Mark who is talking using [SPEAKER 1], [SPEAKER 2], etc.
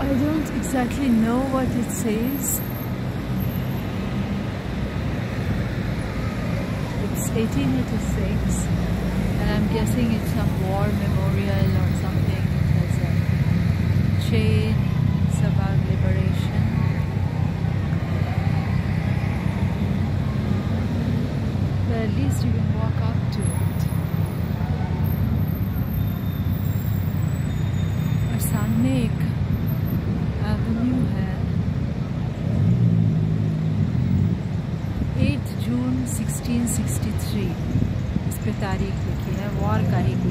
[SPEAKER 1] I don't exactly know what it says. It's 1886 and I'm guessing it's some war memorial or something. It has a chain. It's about liberation. But at least you can walk up to it. और सामने एक Avenue है. 8 जून 1663 इस पे तारीख लिखी है. War का ही